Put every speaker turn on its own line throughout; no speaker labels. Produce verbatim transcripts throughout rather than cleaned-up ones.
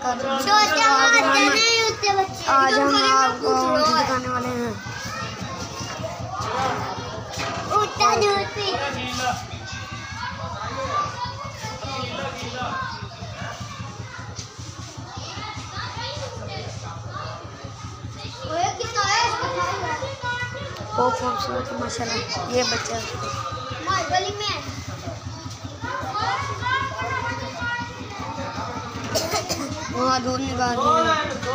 आज हम आपको दिखाने वाले हैं बहुत खूबसूरत माशाल्लाह ये बच्चा वहाँ दूर निकाल रहे हैं।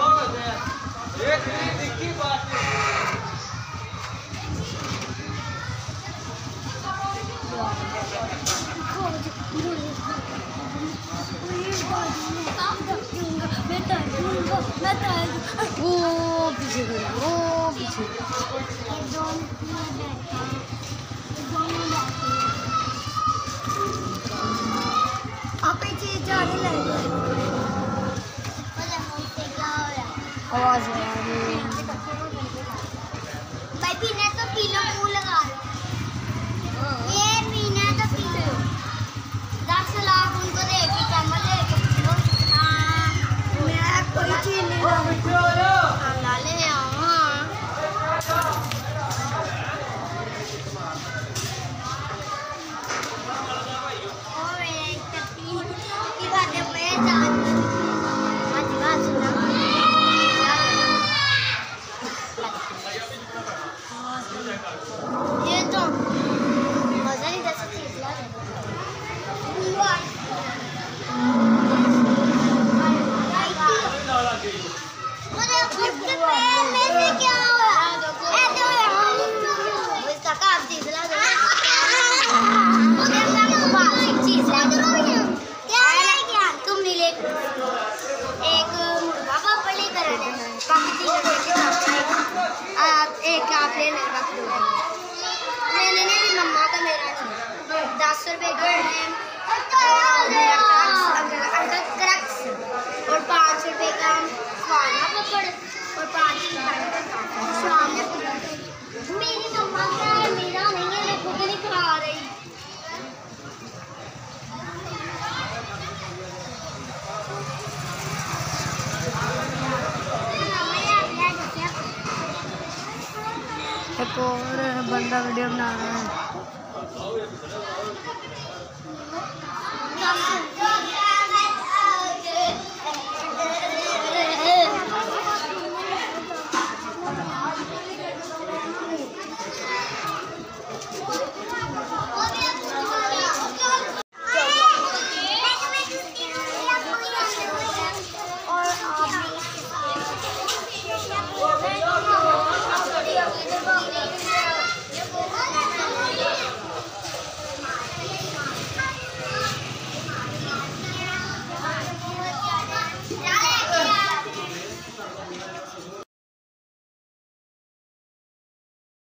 वो पीछे गया, वो पीछे आप पीछे जाने लगे आवाज आ रही है भाई पीना तो पी लो मुंह लगा ये पीना तो पी लो दस लाख उनको दे के कैमरा दे के पी लो हाँ मैं कोई चीज नहीं ला ला ले हाँ ओए कत्ती की बातें पे जान आज बात सुना ये तो मजा नहीं जैसे चीज ला मुझे खुद के पैर में से क्या हुआ ऐसे हुआ इसका काम चीज ला दो मुझे ना बात चीज ला दो क्या है क्या तुम नहीं ले एक मुर्गा पापड़ लेकर आने काफी चीजें आप एक आप ले लेना मैंने नहीं मम्मा का मेरा दस रुपए का क्रक्स और पाँच रुपए का खाना पकड़ और पाँच सामने मेरी मम्मा का है मेरा नहीं है मैं खुद नहीं खा रही एक और बंदा वीडियो बना रहा है।